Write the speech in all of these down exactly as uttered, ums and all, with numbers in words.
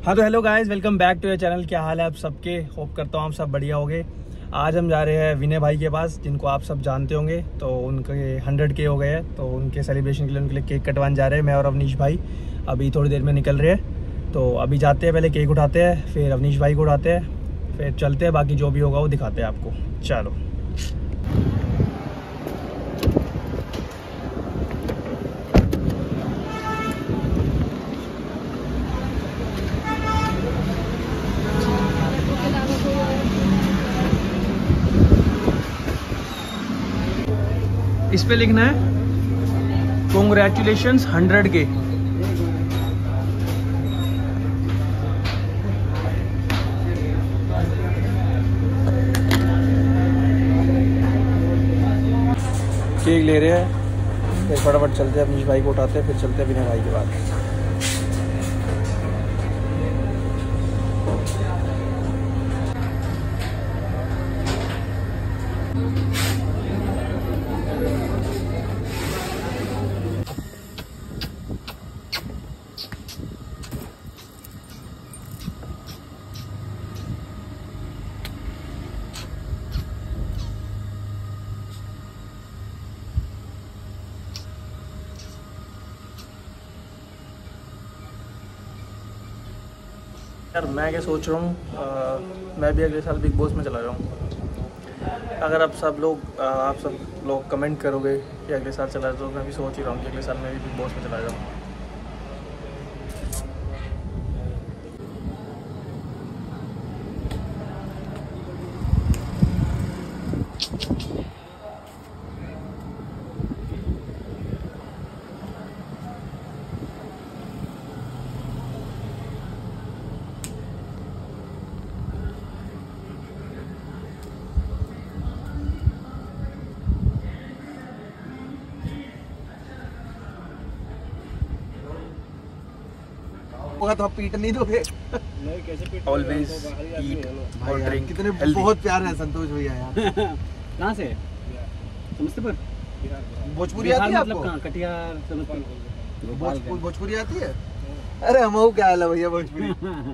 हाँ तो hello guys, welcome back to your channel. क्या हाल है आप सबके? होप करता हूँ आप सब बढ़िया होंगे। आज हम जा रहे हैं विनय भाई के पास, जिनको आप सब जानते होंगे। तो उनके हंड्रेड के हो गए हैं, तो उनके सेलिब्रेशन के लिए उनके लिए केक कटवाने जा रहे हैं। मैं और अवनीश भाई अभी थोड़ी देर में निकल रहे हैं। तो अभी जाते हैं, पहले केक उठाते हैं, फिर अवनीश भाई को उठाते हैं, फिर चलते हैं। बाकी जो भी होगा वो दिखाते हैं आपको। चलो इस पे लिखना है कॉन्ग्रेचुलेशंस हंड्रेड के। केक ले रहे हैं, फिर फटाफट चलते हैं, अवनीश भाई को उठाते हैं, फिर चलते हैं विनय भाई के बाद। यार मैं क्या सोच रहा हूँ, मैं भी अगले साल बिग बॉस में चला जाऊँ। अगर आप सब लोग आप सब लोग कमेंट करोगे कि अगले साल चला जाओ, तो मैं भी सोच ही रहा हूँ कि अगले साल मैं भी बिग बॉस में चला जाऊँ। तो आप पीट नहीं दोगे? नहीं, कैसे पीट? ऑलवेज ईट और ड्रिंक। कितने बहुत प्यारे हैं संतोष भैया यार। कहाँ से? समस्तीपुर? भोजपुरी आती है आपको? कहाँ? कटिहार, समस्तीपुर। भोजपुरी आती है? अरे हम क्या हाल है भैया भोजपुरी।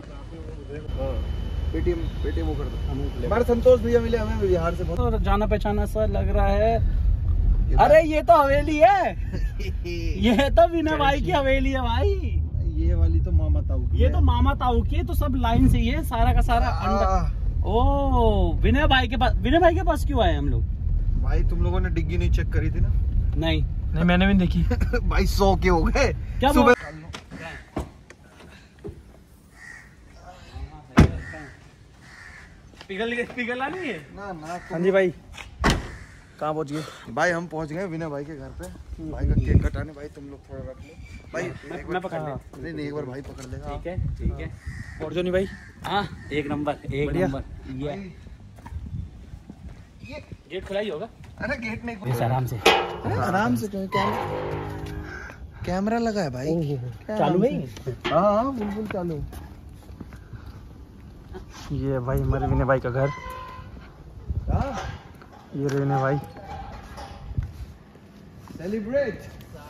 पेटीएम पेटीएम वो कर दो। हमारे संतोष भैया मिले हमें बिहार से। बहुत जाना पहचाना सा लग रहा है। अरे ये तो हवेली है। ये तो विनय भाई की हवेली है भाई। ये वाली तो मामा ताऊ की ये तो मामा ताऊ की है, तो सब लाइन से ही है, सारा का सारा अंडर। ओ विनय भाई के पास, विनय भाई के पास क्यों आए हम लोग? भाई तुम लोगों ने डिग्गी नहीं चेक करी थी ना? नहीं नहीं, मैंने भी देखी। भाई सौ के हो गए क्या सुबह। पिघल पिघला नहीं है ना ना। हाँ जी भाई, कहाँ पहुँच गए? भाई हम पहुंच गए विनय भाई के घर पे। भाई का केक कटाने। भाई तुम लोग थोड़ा रख लो भाई। मैं, मैं पकड़ ले। नहीं नहीं, एक बार भाई पकड़ लेगा। ठीक है ठीक है। और जो नहीं भाई, हाँ एक नंबर एक बढ़िया। नंबर। ये गेट खुला ही होगा। अरे गेट नहीं बस आराम से आराम से क्यों? कैमरा लगा है भाई। चालू है? हाँ हाँ बिल्कुल चालू। ये भाई हमारे विनय भाई का घर। ये रहे विनय भाई। सेलिब्रेट।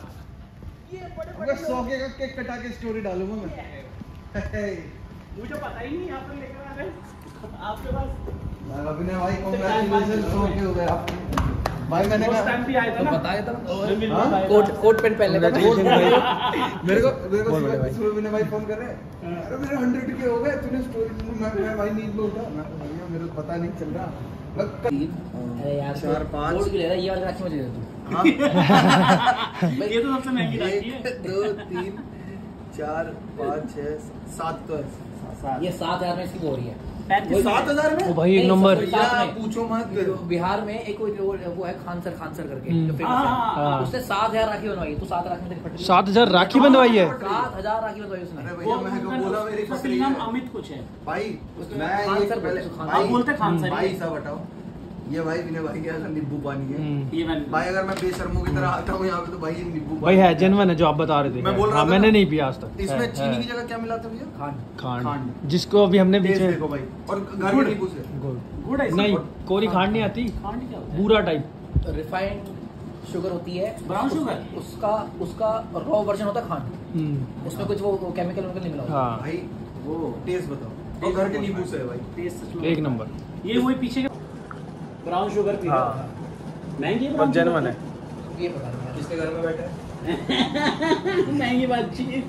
सौ के का केक कटा के स्टोरी डालूंगा मैं। मुझे पता ही नहीं, आप लेकर आ रहे हैं आपके पास। अभिनय भाई कांग्रेचुलेशन। सौ के हो गए आप भाई। मैंने उस टाइम भी आए थे ना, बताया था। कोट कोट पेंट पहन लेता। मेरे को मेरे को सुबह विनय भाई फोन कर रहे हैं, अरे मेरे हंड्रेड के हो गए, तूने स्टोरी। मैं भाई नींद में उठा, मैं भैया मेरे को पता नहीं चल रहा। अरे यार चार पाँच बोर्ड की ले रहा है, ये वाली राखी मुझे दे दो। हाँ। ये तो सबसे महंगी राखी है। दो तीन चार पाँच छः सात तो है। ये सात हजार में इसकी हो रही है। सात हजार में? ओ भाई एक नंबर। पूछो मत। बिहार में एक वो है खानसर खानसर करके जो फेमस हाँ। है, उसने सात हजार राखी बनवाई। तो सात राखी में सात हजार राखी बंधवाई है? सात हजार राखी बनवाई उसने। अरे भैया मैं बोला मेरी उसका नाम अमित कुछ है भाई। मैं खानसर पहले आप बोलते खानसर भाई सब हटाओ। ये भाई विनय भाई के यहाँ नींबू पानी है। ये मैं भाई अगर मैं बेशर्मों की तरह आता हूँ यहाँ पे, तो भाई ये नींबू भाई है, जेन्युइन है जो आप बता रहे थे। मैं बोल रहा हाँ, था मैंने ना। नहीं पिया आज तक। इसमें है, चीनी है। की जगह क्या मिलाते भैया? खांड खांड, खांड। जिसको अभी हमने टेस्ट पीछे देखो भाई। और घर में नींबू से गुड़ गुड़ है नहीं, कोरी खांड नहीं आती, खांड क्या होता है? बूरा टाइप रिफाइंड शुगर होती है, ब्राउन शुगर, उसका उसका रॉ वर्जन होता है खांड। उसमें कुछ वो केमिकल नहीं मिला होता। हाँ भाई वो टेस्ट बताओ। ये घर के नींबू से है भाई, टेस्ट सच में एक नंबर। ये वही पीछे के ब्राउन शुगर पी हाँ महंगी है, बहुत जेन्युइन है। ये पता नहीं किसके घर में बैठा है। महंगी बात चीज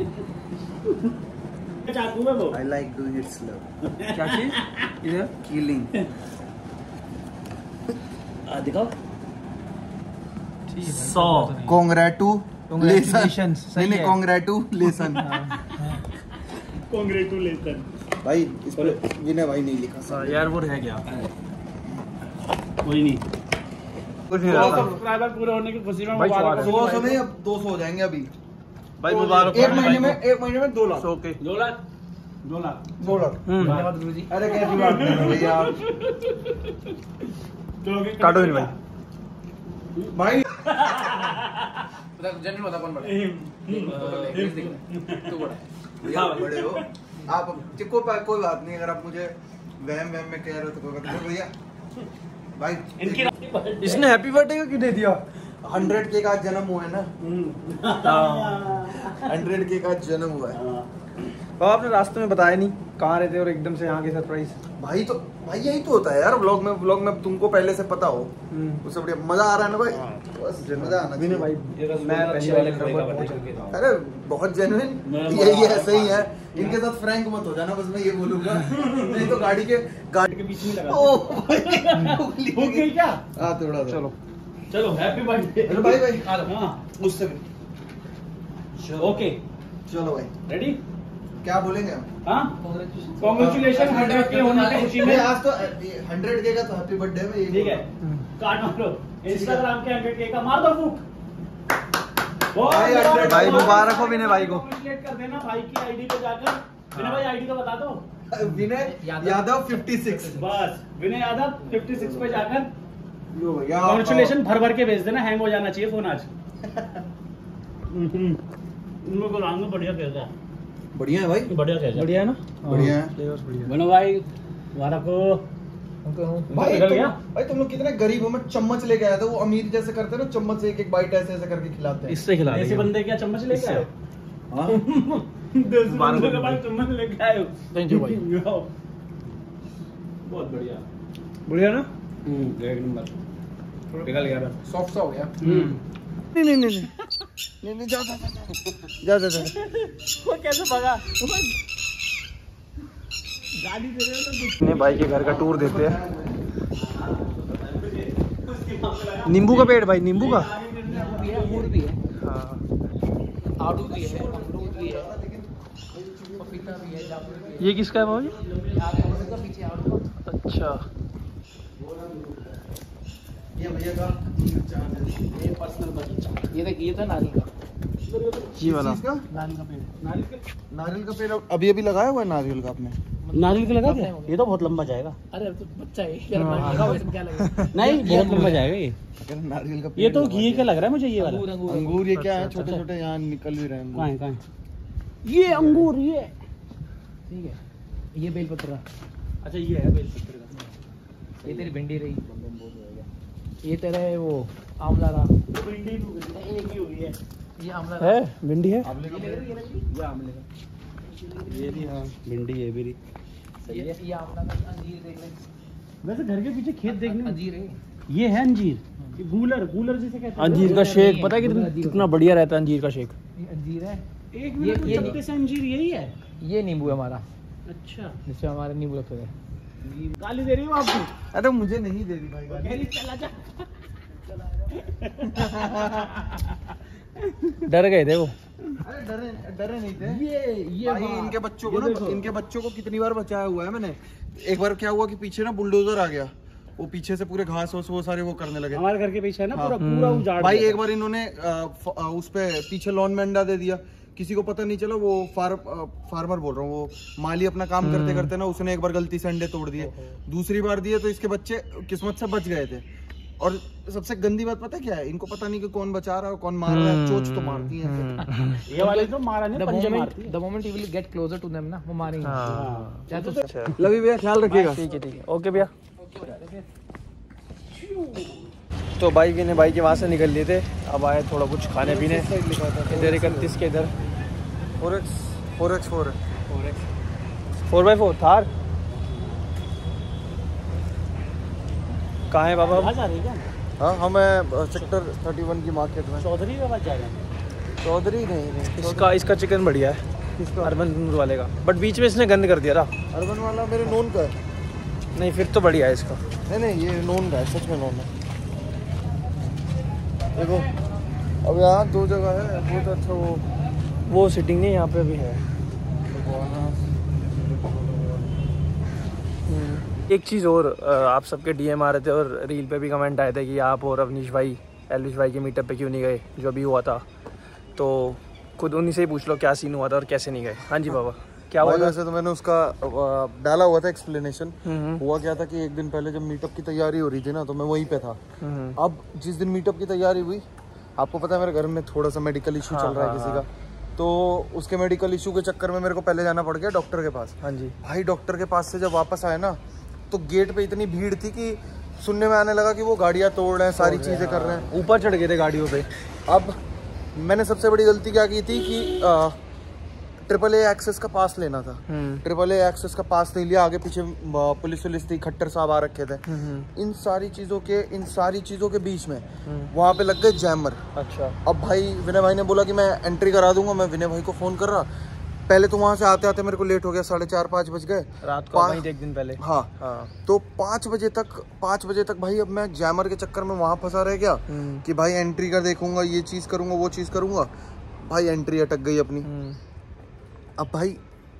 चाकू है वो। I like to hit slow। क्या चीज इधर? Killing। आ दिखाओ सौ Congratulations। सही नहीं है। congratulations। कांग्रेचुलेशन। भाई इस पे विनय भाई नहीं लिखा हाँ, यार वो रह गया कोई नहीं, कुछ नहीं सौ रहा था। सब्सक्राइबर पूरे होने की खुशी में भाई मुबारक हो। सौ सौ नहीं, अब दो सौ हो जाएंगे अभी। भाई मुबारक एक महीने में एक महीने में दो लाख। सौ के दो लाख दो लाख दो लाख। हम्म। धन्यवाद गुरु जी। अरे कैसी बात कर रहे हो भैया आप? काटो नहीं भाई। भाई जनरल बता कौन बड़ा है? तू बड़ा है। भैया आप बड़े हो आप, चिको पे कोई बात नहीं। अगर आप मुझे वहम वहम में कह रहे हो तो कोई बात नहीं भैया। भाई इनकी इसने हैप्पी बर्थडे को क्यों दे दिया? हंड्रेड के का जन्म हुआ है ना, हंड्रेड के का जन्म हुआ है तो आपने रास्ते में बताया नहीं कहाँ रहते और एकदम से यहाँ के सरप्राइज। भाई। तो भाई यही तो होता है यार व्लॉग में, व्लॉग में तुमको पहले से पता हो उससे बढ़िया मजा आ रहा है ना भाई। बस मजा आना विनय भाई चाहिए। मैं पहली वाले नंबर अरे बहुत जेन्युइन, यही है, सही है। इनके साथ फ्रैंक मत हो जाना, बस मैं ये बोलूंगा। नहीं तो गाड़ी के गाड़ी के पीछे नहीं लगा। ओ हो गई क्या? हाँ थोड़ा चलो चलो हैप्पी बर्थडे। अरे भाई भाई हाँ उससे भी ओके चलो भाई, रेडी। क्या बोलेंगे हम? हाँ कांग्रेचुलेशन हंड्रेड के होने की खुशी में। नहीं, आज तो हंड्रेड के का तो हैप्पी बर्थडे में यही ठीक है बोला। काट मारो इंस्टाग्राम के हंड्रेड के का मार दो फूक। भाई, hundred भाई मुबारक हो विनय भाई को। Congratulate कर देना भाई की आईडी पे जाकर। विनय भाई आईडी तो बता दो। Vinay Yadav fifty six. बस विनय यादव छप्पन पे जाकर लो भैया कांग्रेचुलेशन भर भर के भेज देना, हैंग हो जाना चाहिए फोन आज। उनको को रंग बढ़िया कहता है, बढ़िया है भाई, बढ़िया कहता है। बढ़िया है ना? बढ़िया है। फ्लेवर्स बढ़िया। विनय भाई मुबारक हो। भाई निकल तुम, गया? भाई तुम लोग कितने गरीब हो। मैं चम्मच लेके आया था, वो अमीर जैसे करते हैं ना, चम्मच से एक एक बाइट ऐसे ऐसे करके खिलाते हैं। इससे खिला ऐसे देंगे। बंदे क्या चम्मच लेके इससे। आए? हाँ दस बंदे के पास चम्मच लेके आए हो। थैंक यू भाई। बहुत बढ़िया। बढ़िया ना? एक नंबर निकल गया। सॉफ्ट सा हो गया। नहीं नहीं नहीं नहीं नहीं नहीं, जा जा जा जा जा जा। वो कैसे भगा? गाड़ी दे रहे हो तो विनय भाई के घर का टूर देते हैं। नींबू का पेड़ भाई, नींबू का। अंगूर भी है, हाँ आड़ू भी है, अमरूद भी है, पपीता भी है, जामुन भी है। ये किसका है भाई? आगे का पीछे आड़ू का। अच्छा ये भैया का ये पर्सनल बगीचा। ये देख, ये तो नारियल का, ये वाला। चीज का नारियल का पेड़। नारियल का नारियल का पेड़ अभी अभी लगाया हुआ है नारियल का आपने? नारियल का लगा क्या? ये तो बहुत लंबा जाएगा। अरे अब तो बच्चा है यार, लगाओ इसमें क्या लगेगा। नहीं बहुत लंबा जाएगा ये। अगर नारियल का ये पेड़ तो लगा घी दिया। का लग रहा है मुझे ये वाला। अंगूर अंगूर अंगूर ये क्या है? अच्छा, छोटे छोटे यहाँ निकल भी रहे हैं कहाँ अंगूर। है कहाँ है? ये अंगूर ये। ठीक है, ये बेलपत्र का, अच्छा ये है बेलपत्र का। ये तेरी भिंडी रही, ये तेरा है वो आंवला रहा, भिंडी एक ही हुई है। ये आंवला है भिंडी है। आंवले का ये पेड़। ले लो, ये ले लो। ये आमले का। ये भी हाँ भिंडी ये भी। ये ये आंवला का, अंजीर देख ले, वैसे घर के पीछे खेत देखने में अंजीर है। ये है अंजीर। ये गूलर गूलर जिसे कहते हैं। अंजीर का शेक पता है कितना कितना बढ़िया रहता है अंजीर का शेक। ये अंजीर है। एक ये- मिनट ये में चपटे से अंजीर यही है। ये नींबू है हमारा, अच्छा जिससे हमारे नींबू रखते थे। गाली दे रही हो आपको? अरे मुझे नहीं दे दी भाई गाली। कह रही चला जा। डर गए थे वो। अरे डरे डरे नहीं थे। ये ये भाई बात। इनके बच्चों ये को देखो। ना, इनके बच्चों को कितनी बार बचाया हुआ है मैंने। एक बार क्या हुआ कि पीछे ना बुलडोजर आ गया, वो पीछे से पूरे घास वास वो सारे वो करने लगे। हमारे घर के पीछे है ना हाँ। पूरा पूरा उजाड़ भाई दिया एक बार इन्होंने अ, फ- अ, उस पे पीछे लॉन में अंडा दे दिया, किसी को पता नहीं चला। वो फार, अ, फार्मर बोल रहा हूँ, वो माली अपना काम करते करते ना उसने एक बार गलती से अंडे तोड़ दिए, दूसरी बार दिए तो इसके बच्चे किस्मत से बच गए थे। और सबसे गंदी बात पता है क्या है? इनको पता नहीं कि कौन बचा रहा है कौन मार रहा है, चोच तो मारती है। ये वाले तो मारा नहीं, The पंजे moment, मारती है। the moment you will get closer to them ना, वो मारेंगे। हाँ। चाहे तो अच्छा लवी भैया ख्याल रखिएगा। ठीक है ठीक है ओके भैया। तो भाई विनय भाई के वहाँ से निकल लिए थे, अब आए थोड़ा कुछ खाने पीने। इधर इकतीस के इधर four X four X four four by four Thar कहाँ है बाबा? कहाँ जा रही है क्या? हाँ हम सेक्टर थर्टी वन की मार्केट में। चौधरी के पास जा रहे हैं? चौधरी नहीं नहीं इसका इसका चिकन बढ़िया है, किसका? अर्बन वाले का, बट बीच में इसने गंद कर दिया था। अर्बन वाला मेरे नोन का है। नहीं फिर तो बढ़िया है इसका। नहीं नहीं ये नोन का है, सच में नोन है। देखो अब यहाँ दो जगह है बहुत अच्छा। वो वो सिटिंग नहीं यहाँ पे भी है। एक चीज़ और, आप सबके डीएम आ रहे थे और रील पे भी कमेंट आए थे कि आप और अवनीश भाई एलविश भाई के मीटअप पे क्यों नहीं गए जो अभी हुआ था, तो खुद उन्हीं से ही पूछ लो क्या सीन हुआ था और कैसे नहीं गए। हाँ जी बाबा क्या हुआ? वैसे तो मैंने उसका डाला हुआ था एक्सप्लेनेशन। हुआ क्या था कि एक दिन पहले जब मीटअप की तैयारी हो रही थी ना तो मैं वहीं पे था। अब जिस दिन मीटअप की तैयारी हुई, आपको पता है मेरे घर में थोड़ा सा मेडिकल इशू चल रहा है किसी का, तो उसके मेडिकल इशू के चक्कर में मेरे को पहले जाना पड़ गया डॉक्टर के पास। हाँ जी भाई डॉक्टर के पास से जब वापस आए ना तो गेट पे इतनी भीड़ थी कि सुनने में आने लगा कि वो गाड़ियाँ तोड़ रहे हैं, सारी चीजें कर रहे हैं, ऊपर चढ़ गए थे गाड़ियों पे। अब मैंने सबसे बड़ी गलती क्या की थी कि ट्रिपल ए एक्सेस का पास लेना था। ट्रिपल ए एक्सेस का पास नहीं लिया, आगे पीछे पुलिस पुलिस थी, खट्टर साहब आ रखे थे। इन सारी चीजों के इन सारी चीजों के बीच में वहां पे लग गए जैमर। अच्छा अब भाई विनय भाई ने बोला कि मैं एंट्री करा दूंगा। मैं विनय भाई को फोन कर रहा, पहले तो वहां से आते आते मेरे को लेट हो गया, साढ़े चार पाँच बज गए रात को, वहीं एक दिन पहले। हाँ, हाँ। तो पाँच बजे तक पाँच बजे तक भाई अब मैं जैमर के चक्कर में वहां फंसा रह गया कि भाई एंट्री का देखूंगा, ये चीज करूंगा, वो चीज करूंगा। भाई एंट्री अटक गई अपनी। अब भाई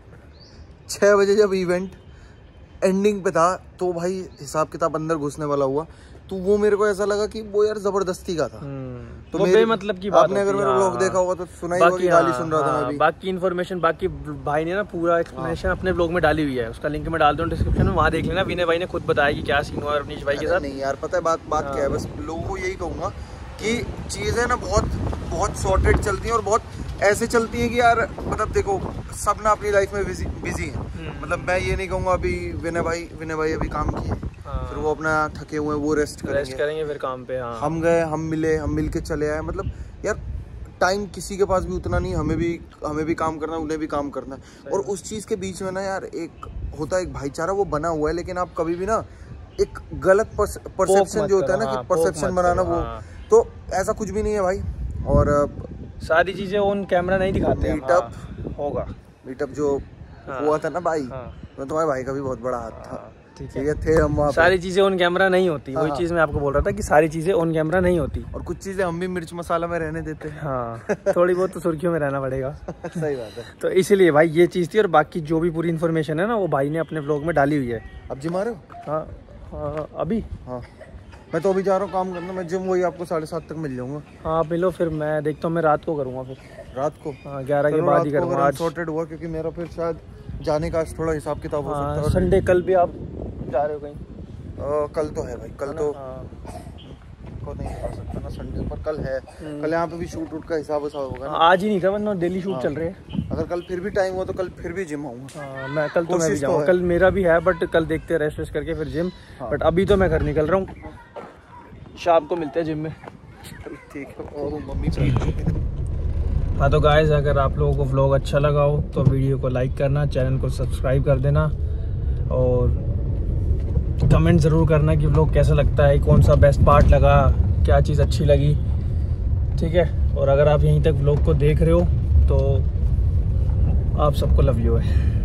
छः बजे जब इवेंट एंडिंग पे था तो भाई हिसाब किताब अंदर घुसने वाला हुआ, तो वो मेरे को ऐसा लगा कि वो यार जबरदस्ती का था। तो वो बेमतलब की बात आपने अगर मेरा व्लॉग देखा होगा तो सुना ही होगा कि गाली सुन रहा था मैं भी। बाकी इन्फॉर्मेशन बाकी भाई ने ना पूरा एक्सप्लेनेशन अपने ब्लॉग में डाली हुई है, उसका लिंक मैं डाल दूँ डिस्क्रिप्शन में, वहाँ देख लेना। विनय भाई ने खुद बताया कि क्या सीन हुआ अवनीश भाई के साथ। नहीं यार पता है बात बात क्या है, बस लोगों को यही कहूँगा कि चीज़ें ना बहुत बहुत सॉर्टेड चलती हैं और बहुत ऐसे चलती हैं कि यार मतलब देखो सब ना अपनी लाइफ में बिजी बिजी हैं। मतलब मैं ये नहीं कहूँगा अभी विनय भाई विनय भाई अभी काम किए, फिर वो अपना थके हुए हैं वो रेस्ट करेंगे रेस्ट करेंगे फिर काम पे। हाँ हम गए, हम मिले, हम मिल के चले आए। मतलब यार टाइम किसी के पास भी उतना नहीं, हमें भी हमें भी काम करना है, उन्हें भी काम करना है। और उस चीज़ के बीच में ना यार एक होता है एक भाईचारा वो बना हुआ है, लेकिन आप कभी भी ना एक गलत परसेप्शन जो होता है ना कि परसेप्शन बनाना वो, तो ऐसा कुछ भी नहीं है भाई। और सारी चीजें ऑन कैमरा नहीं दिखाते। मीटअप होगा, मीटअप जो हुआ था ना भाई, तो तुम्हारे भाई का भी बहुत बड़ा हाथ था। ठीक है थे हम वहाँ, सारी चीजें ऑन कैमरा नहीं होती। वही चीज मैं आपको बोल रहा था कि सारी चीजें ऑन कैमरा नहीं होती, और कुछ चीजें हम भी मिर्च मसाला में रहने देते हैं। हाँ थोड़ी बहुत तो सुर्खियों में रहना पड़ेगा। सही बात है। तो इसीलिए भाई ये चीज थी, और बाकी जो भी पूरी इन्फॉर्मेशन है ना वो भाई ने अपने ब्लॉग में डाली हुई है। अब जिम आ रहे हो? हाँ, हाँ अभी हाँ मैं तो अभी जा रहा हूँ काम करना। मैं जिम वही आपको साढ़े सात तक मिल जाऊंगा। हाँ मिलो, फिर मैं देखता हूँ, मैं रात को करूँगा फिर। रात को? हाँ ग्यारह के बाद ही करूँगा। आज सॉर्टेड हुआ क्योंकि मेरा फिर शायद जाने का थोड़ा हिसाब किताब हो सकता है। संडे कल भी आप जा रहे हो कहीं? आ, कल तो है भाई, कल तो को नहीं जा सकता ना संडे पर, कल है। कल यहाँ पे भी शूट वूट का हिसाब हिसाब होगा ना। आज ही नहीं था वरना डेली शूट चल रहे हैं। अगर कल फिर भी टाइम हो तो कल फिर भी जिम आऊँगा। हाँ मैं कल तो मैं भी जाऊँगा, कल मेरा भी है, बट कल देखते हैं रेस्ट वेस्ट करके फिर जिम। बट अभी तो मैं घर निकल रहा हूँ, शाम को मिलते हैं जिम में। ठीक है। और मम्मी हाँ तो गाइस अगर आप लोगों को व्लॉग अच्छा लगा हो तो वीडियो को लाइक करना, चैनल को सब्सक्राइब कर देना, और कमेंट ज़रूर करना कि व्लॉग कैसा लगता है, कौन सा बेस्ट पार्ट लगा, क्या चीज़ अच्छी लगी। ठीक है, और अगर आप यहीं तक व्लॉग को देख रहे हो तो आप सबको लव यू है।